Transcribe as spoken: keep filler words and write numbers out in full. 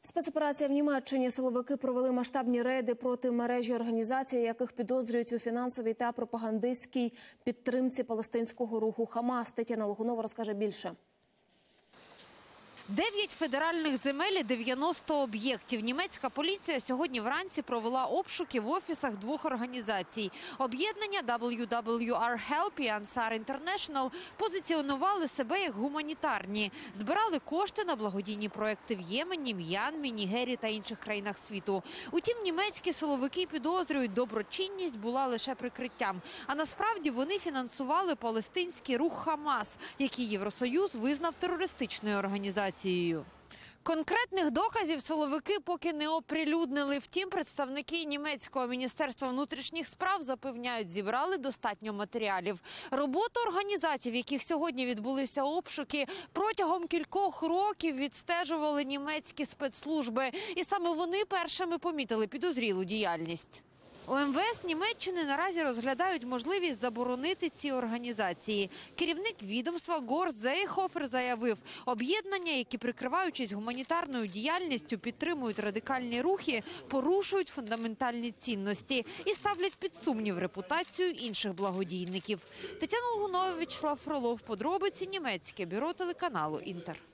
Спецоперація в Німеччині. Силовики провели масштабні рейди проти мережі організацій, яких підозрюють у фінансовій та пропагандистській підтримці палестинського руху Хамас. Тетяна Логунова розкаже більше. Дев'ять федеральних земель і дев'яносто об'єктів. Німецька поліція сьогодні вранці провела обшуки в офісах двох організацій. Об'єднання дабл ю дабл ю ар Help і Ansar International позиціонували себе як гуманітарні. Збирали кошти на благодійні проекти в Ємені, М'янмі, Нігерії та інших країнах світу. Утім, німецькі силовики підозрюють, доброчинність була лише прикриттям. А насправді вони фінансували палестинський рух Хамас, який Євросоюз визнав терористичною організацією. Конкретних доказів силовики поки не оприлюднили. Втім, представники німецького міністерства внутрішніх справ запевняють, зібрали достатньо матеріалів. Роботу організацій, в яких сьогодні відбулися обшуки, протягом кількох років відстежували німецькі спецслужби. І саме вони першими помітили підозрілу діяльність. У ем ве ес Німеччини наразі розглядають можливість заборонити ці організації. Керівник відомства Горст Зейхофер заявив, об'єднання, які, прикриваючись гуманітарною діяльністю, підтримують радикальні рухи, порушують фундаментальні цінності і ставлять під сумнів репутацію інших благодійників. Тетяна Логунова, Вячеслав Фролов. Подробиці. Німецьке бюро телеканалу «Інтер».